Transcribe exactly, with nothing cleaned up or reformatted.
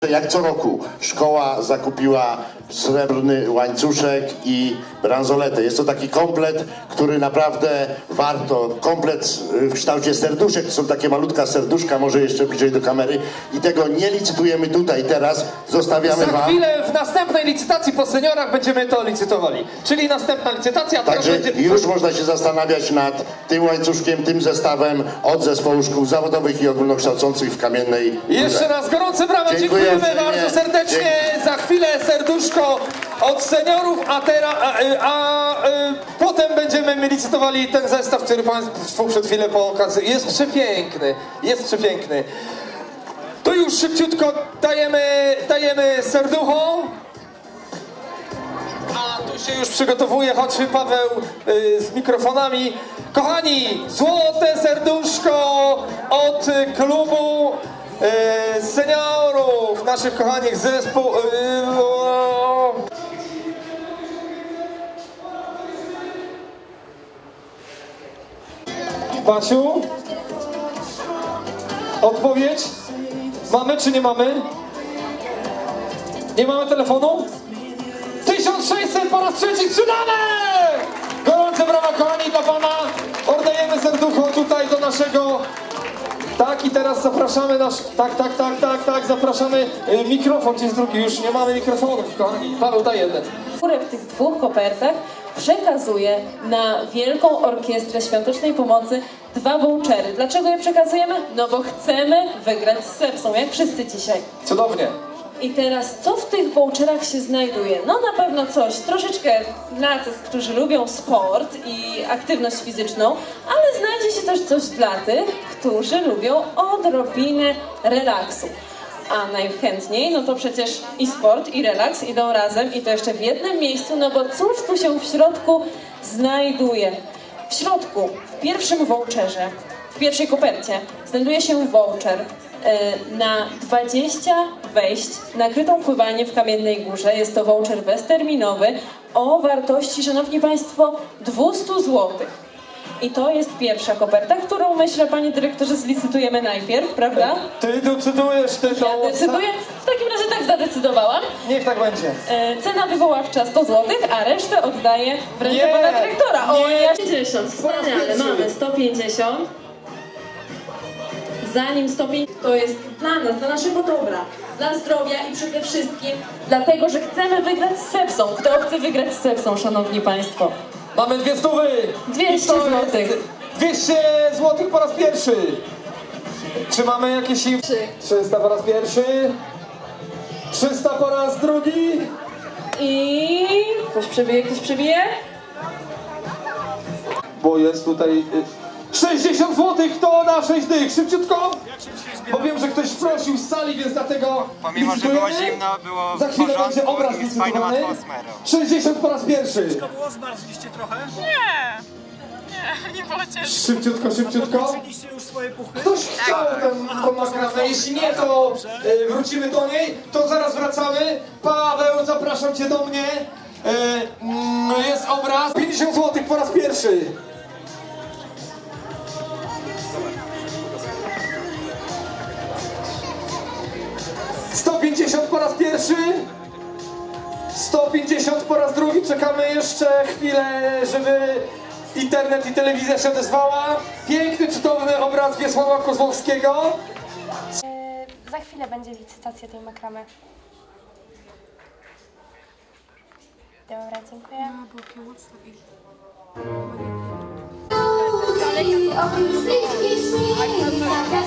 Jak co roku szkoła zakupiła srebrny łańcuszek i bransoletę. Jest to taki komplet, który naprawdę warto. Komplet w kształcie serduszek. To są takie malutka serduszka, może jeszcze bliżej do kamery. I tego nie licytujemy tutaj teraz. Zostawiamy Za wam. chwilę w następnej licytacji po seniorach będziemy to licytowali. Czyli następna licytacja. Także będzie... już można się zastanawiać nad tym łańcuszkiem, tym zestawem od zespołu szkół zawodowych i ogólnokształcących w Kamiennej Górze. Jeszcze raz gorące brawa, Dziękuję dziękujemy bardzo serdecznie. Dzięki. Za chwilę serduszko od seniorów, a teraz, a, a, a potem będziemy licytowali ten zestaw, który Państwu przed chwilę pokazał. Jest przepiękny, jest przepiękny. To już szybciutko dajemy, dajemy serducho. A tu się już przygotowuje, chodź Paweł y, z mikrofonami. Kochani, złote serduszko od klubu y, seniorów, naszych kochanych zespół. Y, o. Basiu? Odpowiedź? Mamy czy nie mamy? Nie mamy telefonu? tysiąc sześćset po raz trzeci sprzedane! Gorące brawa, kochani, dla pana. Oddajemy serducho tutaj do naszego... Tak, i teraz zapraszamy nasz... Tak, tak, tak, tak, tak, zapraszamy. Mikrofon, gdzie jest drugi? Już nie mamy mikrofonów, kochani. Paweł, daj jeden. W tych dwóch kopertach przekazuje na Wielką Orkiestrę Świątecznej Pomocy dwa vouchery. Dlaczego je przekazujemy? No bo chcemy wygrać z Sepsą, jak wszyscy dzisiaj. Cudownie. I teraz, co w tych voucherach się znajduje? No na pewno coś troszeczkę dla tych, którzy lubią sport i aktywność fizyczną, ale znajdzie się też coś dla tych, którzy lubią odrobinę relaksu. A najchętniej, no to przecież i sport, i relaks idą razem i to jeszcze w jednym miejscu, no bo cóż tu się w środku znajduje? W środku, w pierwszym voucherze, w pierwszej kopercie znajduje się voucher na dwadzieścia wejść na krytą pływanie w Kamiennej Górze. Jest to voucher bezterminowy o wartości, szanowni państwo, dwieście złotych. I to jest pierwsza koperta, którą myślę, panie dyrektorze, zlicytujemy najpierw, prawda? Ty decydujesz, ty to... Ja decyduję? W takim razie tak zadecydowałam. Niech tak będzie. E, cena wywoławcza sto złotych, a resztę oddaję w ręce Nie, pana dyrektora. O, nie. ja pięćdziesiąt, wspaniale, mamy sto pięćdziesiąt. Zanim sto pięćdziesiąt, to jest dla nas, dla naszego dobra, dla zdrowia i przede wszystkim dlatego, że chcemy wygrać z Sepsą. Kto chce wygrać z Sepsą, szanowni państwo? Mamy dwie stówy! dwieście złotych. dwieście złotych po raz pierwszy! Czy mamy jakieś... trzysta po raz pierwszy. trzysta po raz drugi. I... Ktoś przebije, ktoś przebije? Bo jest tutaj... sześćdziesiąt złotych to na sześć dych. Szybciutko! Bo wiem, że ktoś prosił z sali, więc dlatego... Pomimo, że było zimno, było Za chwilę w porządku będzie obraz i z fajną licytowany. atmosferą. sześćdziesiąt po raz pierwszy. Wszystko było? Zmarzliście trochę? Nie, nie, nie było ciężko. Szybciutko, szybciutko. Wróciliście już swoje puchy? Ktoś chciał tę tą nakrawę. Jeśli nie, to e, wrócimy do niej. To zaraz wracamy. Paweł, zapraszam cię do mnie. E, mm, jest obraz. pięćdziesiąt złotych po raz pierwszy. sto pięćdziesiąt po raz pierwszy. sto pięćdziesiąt po raz drugi. Czekamy jeszcze chwilę, żeby internet i telewizja się odezwała. Piękny, cudowny obraz Wiesława Kozłowskiego. Yy, za chwilę będzie licytacja tej makramy. Dobra, dziękuję. I o tym śni, śni, śni,